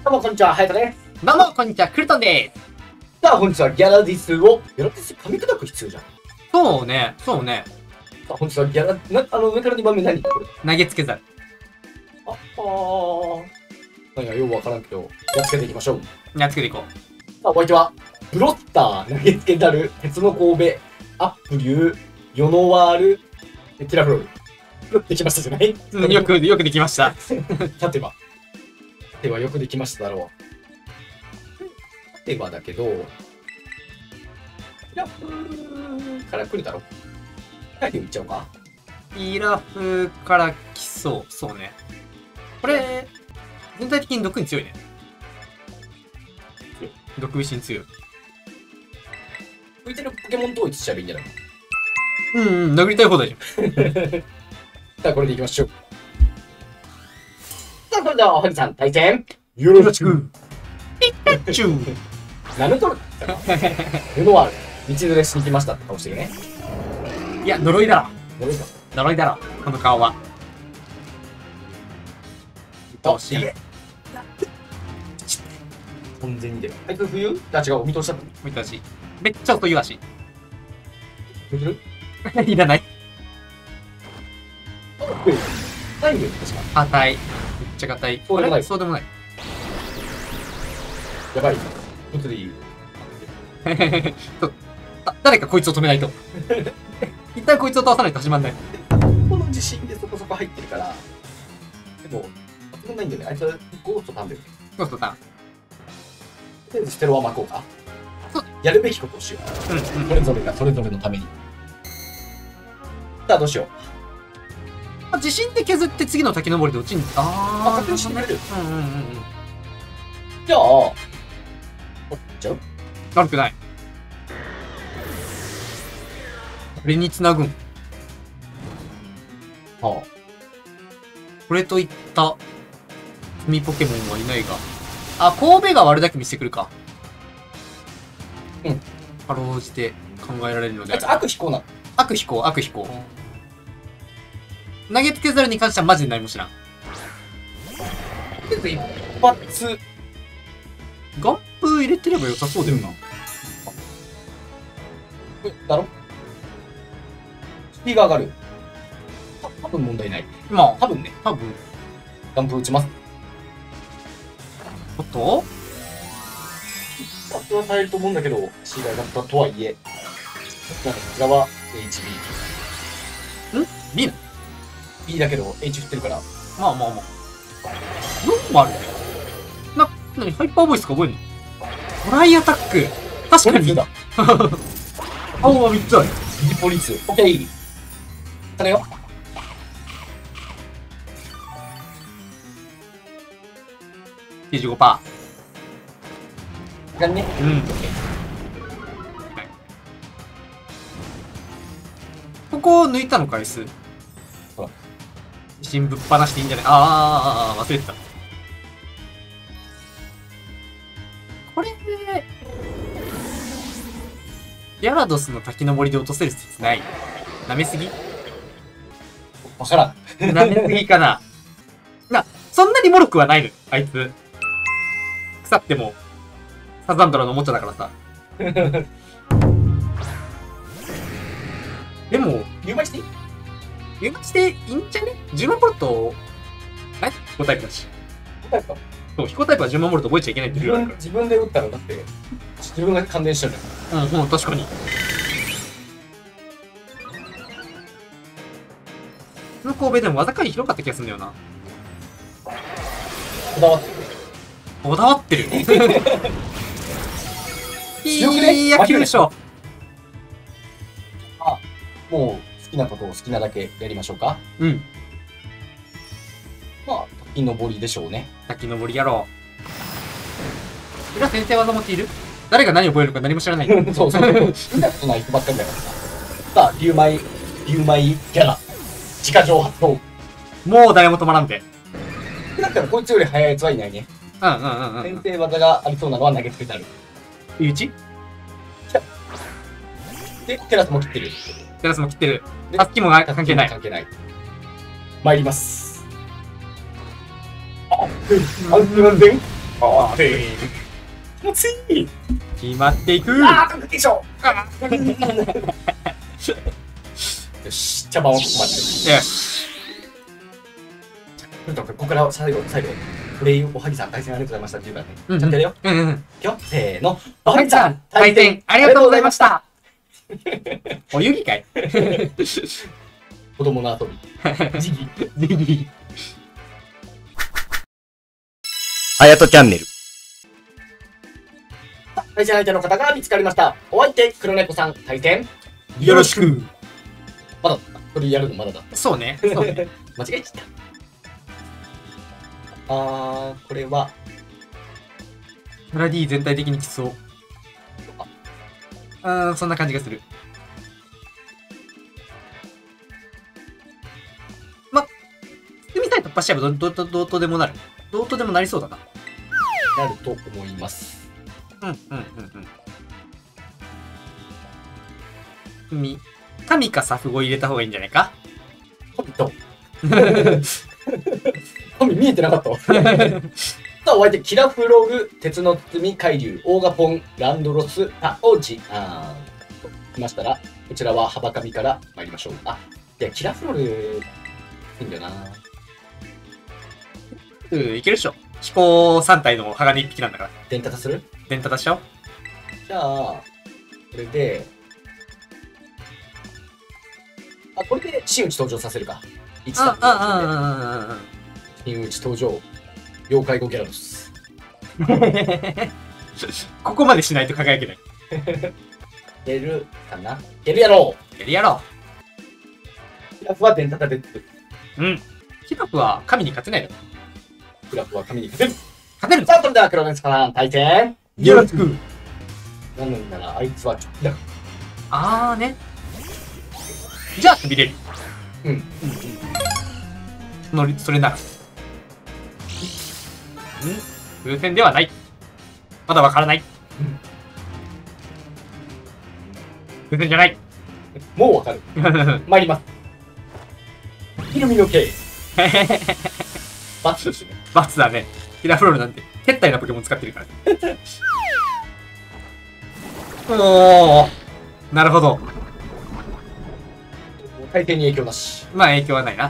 どうもこんにちは、ハヤトです。 どうも、こんにちは、クルトンです。 さあ、本日はギャラディスを、ギャラディス噛み砕く必要じゃん。 そうね、そうね。 さあ、本日はギャラ、上から2番目何これ。 投げつけざる。 何がようわからんけど、やっつけていきましょう。 やっつけていこさあ、お相手は、ブロッター、投げつけざる、鉄の神戸、アップリュー、ヨノワール、ティラフロール。できましたじゃない？ う。よくできました。 立てばよくできましただろう。立てばだけど、ティラフから来るだろう。タイルいっちゃおうか。 イラフから来そう。そうね。これ、全体的に毒に強いね。毒石に強い。 浮いてるポケモン統一しちゃえばいいんじゃない？ 殴りたい放題じゃん。 さあ、これでいきましょう。さあ、それでは、おはぎさん、対戦、よろしく。 ピカチュウ。 ナルトルルノワール、道連れしに来ましたって顔してるね。 いや、呪いだろ。 どうですか？ 呪いだろ。この顔は。 どうしよう。完全に出る。あいつ冬？あ、違う、お見通しだったの。 見たし。めっちゃ音言わし。 できる？ いらない。 タイム確か。 硬い。めっちゃ硬い。 そうでもないそうでもない。 やばい。物理。 そう誰かこいつを止めないと。一旦こいつを倒さないと始まんない。 この自信でそこそこ入ってるから。でも、そんないんだよね。あいつはゴーストなんだよね。 そうそうだ。 とりあえずステロは巻こうかそう。 やるべきことをしよう。それぞれがそれぞれのために。さあ、どうしよう。 地震で削って次の滝登りで落ちんあ、確認してくれる。 うん。 じゃあ、取っちゃう？ 悪くない。これに繋ぐん。 はこれといった積ポケモンはいないが。あ、神戸が割るだけ見せてくるか。 うん。 かろうじて考えられるのあ。 であいつ悪飛行なの。 悪飛行。投げつけざるに関してはマジで何も知らん。 とりあえず一発。 ガップ入れてれば良さそうだよな。 だろ？スピーが上がる。多分問題ない。 まあ、 多分ね。 多分。 ガンプ打ちます。 おっとガンプは耐えると思うんだけど、シーガーガンプとはいえ。なんかこちらは HB。 B な B だけど H 振ってるから。 まあ。ノーマルなにハイパーボイスか覚えんの？トライアタック。確かに。 だ。 青は3つある。 ビジポリス。オッケー。それよ。 95%。 がね。 うん。ここを抜いたの回数。 ほら。 自信ぶっ放していいんじゃない？忘れてた。これギャラドスの滝登りで落とせる説ない？舐めすぎ？ わからん。 舐めすぎかな。そんなに脆くはないの、あいつ。腐っても、サザンドラのおもちゃだからさ。でも、 入梅していい？ 入梅していいんじゃね？ 10 万ボルト、飛行タイプだし。 答えた。 そう、飛行タイプは10万ボルト覚えちゃいけないってルールあるか自分で打ったらだって、自分が感電しちゃうじゃん。 ら。確かに。その神戸でも技界広かった気がするんだよな。 こだわってる。 こだわってる。 強くね？ いや、9勝。 もう好きなことを好きなだけやりましょうか。 うん。 まあ、滝登りでしょうね。 滝登りやろう。裏先生技持っている？誰が何を覚えるのか何も知らない。 そう。見たことない人ばっかりだからさ。さあ、竜舞ギャラ。直情発動。 もう誰も止まらんて。 だったらこいつより速いやつはいないね。先生技がありそうなのは投げつけてある。 いいち？ で、テラスも切ってる。 テラスも切ってる。 でタスキも関係ない。 関係ない。参ります。あ、すいません。 ああ、気持ちいい。 決まっていく。 ああ、確定しょ。よし、茶番をここまで。 よし。 ここから最後、プレイおはぎさん、対戦ありがとうございましたっていうからね。ちゃんとやるよ。いくよ、せーの。 おはぎさん、対戦ありがとうございました。お遊戯会子供の遊び。ジギ。 はやとチャンネル。 対戦相手の方が見つかりました。お相手、黒猫さん、対戦。 よろしく。 まだだった。これやるのまだだった。 そうね。そうね。 間違えちゃった。これは。 ブラディ全体的にきつそう。そんな感じがする。包みさえ突破しちゃえばどうとでもなる。どうとでもなりそうだな。 なると思います。 神かサフゴ入れた方がいいんじゃないか。 神見えてなかったわ。さあ、お相手、キラフログ、鉄の包み、海流、オーガポン、ランドロス、オジときましたら、こちらは幅神から参りましょう。いや、キラフログ、いいんだよな。 いけるっしょ。飛行3体の鋼1匹なんだから。 電タタする？ 電タタしちゃおう。 じゃあ、これで、これで真打ち登場させるか。1だ。真打ち登場。妖怪語ギャラドス。 ここまでしないと輝けない。 やるかな？やるやろう。 やろう。キラフは電タタで作る。 キラフは神に勝てないだろ。 キラフは神に勝てる。 勝てる。 さあ、それでは黒猫さん、対戦。 よろしく。 なんなら、あいつはちょっとだ。 ね。じゃあ、飛びれる。それなら。風船ではない。まだわからない。風船じゃない。 もうわかる。参ります。イルミノ系。バツですね。 バツだね。キラフロールなんて、変態なポケモン使ってるから。なるほど。 大抵に影響なし。 まあ影響はないな。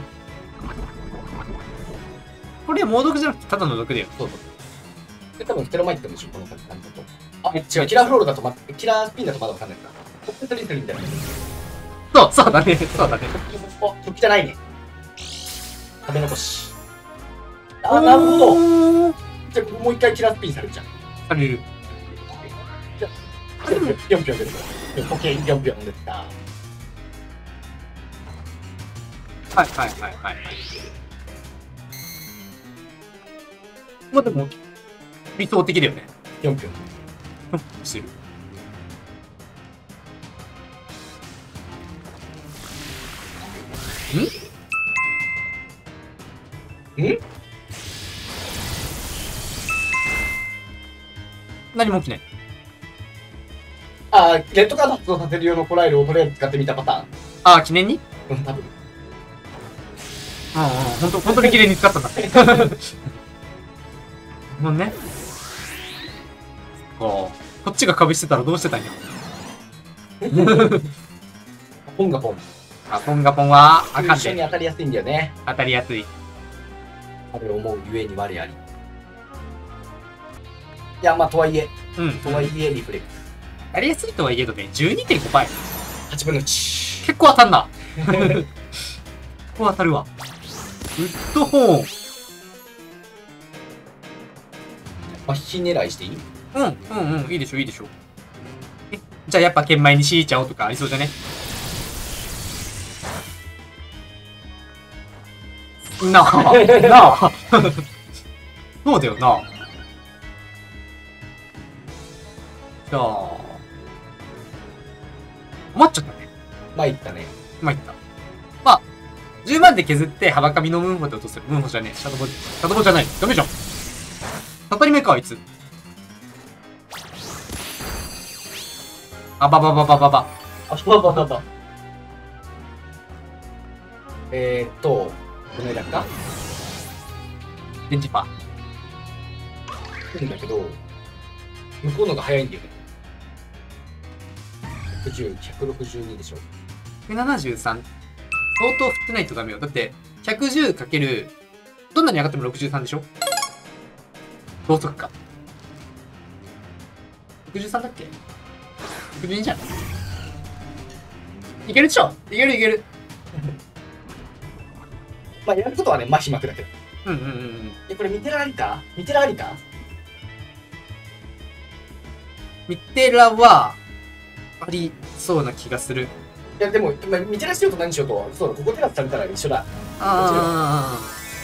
これ猛毒じゃなくてただの毒だよ。 そう。で、多分ステロマイトでしょ、この感じだと。違う、キラーフロールだとキラースピンだとまだわかんないから。コッペトリスリみたいな。 そうだね。 お、汚いね。食べ残し。なるほど。じゃあ、もう一回キラースピンされるじゃん。 される。 ぴょんぴょん出る。ポケぴょんぴょん出た。 はい。まあでも、理想的だよね。 ぴょんぴょん。 してる。何も起きない。 レッドカード発動させる用のコライルをとりあえず使ってみたパターン。記念に？ 多分。 本当に記念に使ったんだ。もうね。こっちが株してたらどうしてたんや。 ポンガポン。 ポンガポンはあかんで。 一緒に当たりやすいんだよね。 当たりやすい。 あれ思うゆえに我あり。いや、とはいえ。とはいえ、リフレクス。 やりやすいとはいえどね、12.5 倍。 8分の1。 結構当たんな。結構当たるわ。ウッドホーン。 麻痺狙いしていい？ いいでしょ。じゃあやっぱ剣舞に敷いちゃおうとかありそうじゃね？なあ。そうだよな。じゃあ、余っちゃったね。 参ったね。 参った。まあ、10万で削って幅紙のムーンホで落とせる。ムーンホじゃねえ。シャドボじゃない。ダメじゃん。当たり目か、あいつ。どの間だっか？電磁波。 るんだけど、向こうのが早いんだよね。110、162でしょ。 173。相当振ってないとダメよ。だって、110かける、どんなに上がっても63でしょ。同速か。63だっけ ?62 じゃん。いけるでしょ。いけるいける。 まあ、やることはね、麻痺巻くだけど。 うんうんうんうん。 これ、ミテラありかミテラありかミテラは、ありそうな気がする。 いや、でも、まあ、ミテラしようと何しようと、そうだ、ここテラスされたら一緒だ。 あ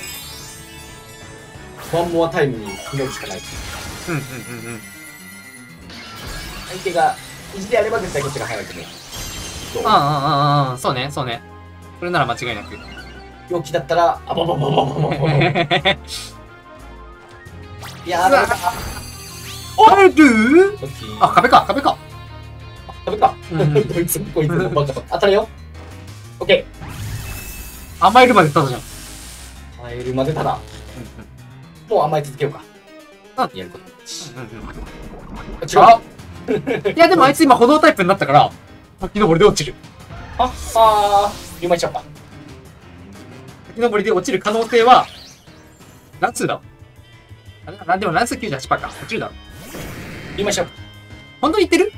ワンモアタイムに祈るしかない。 あ。うんうんうんうん。 相手が意地でやれば絶対こっちが早いけど。 ああ、そうね、そうね。それなら間違いなく。 陽気だったら、あばばばばばばば。いやー、ダメか。 あるあ、壁か、壁か。 ダメか。 うんこいつもバカ。当たるよ。オッケ甘えるまでただじゃん。 ー。甘えるまでただ。もう甘え続けようか。やること。違う。 いや、でもあいつ今歩道タイプになったから、先登りで落ちる。 入枚しちゃおうか。 先登りで落ちる可能性は、何数だあれでも何数 98% か。落ちるだろ。 入枚しちゃおうか。 本当に言ってる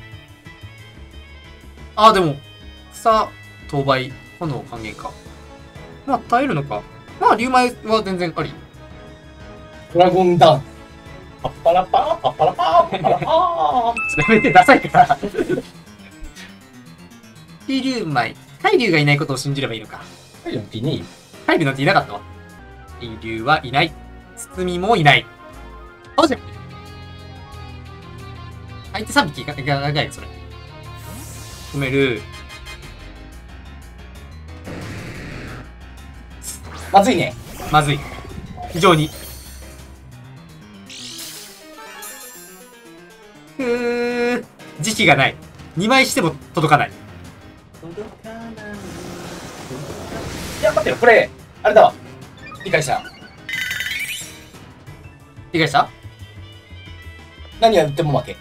ああ、でも、草、当倍、炎還元か。まあ、耐えるのか。まあ、竜舞は全然あり。 ドラゴンダウン。パッパラパー、パッパラパー、パッパラパー。 やめて、ダサいから。竜舞。海竜がいないことを信じればいいのか。 いいね。 海竜なんていなかったわ。海竜はいない。包みもいない。あ、じゃ相手3匹いかないよ、それ。止める。 まずいね。 まずい。非常に。時期がない。2枚しても届かない。 いや、待ってよ、これ、あれだわ。理解した。 理解した何やっても負け。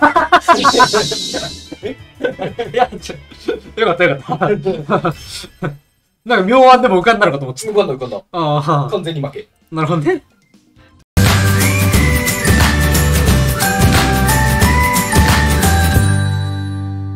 いや、よかったよかった。なんか妙案でも浮かんだのかと思って。 浮かんだ浮かんだ。 ああ、 完全に負け。 なるほどね。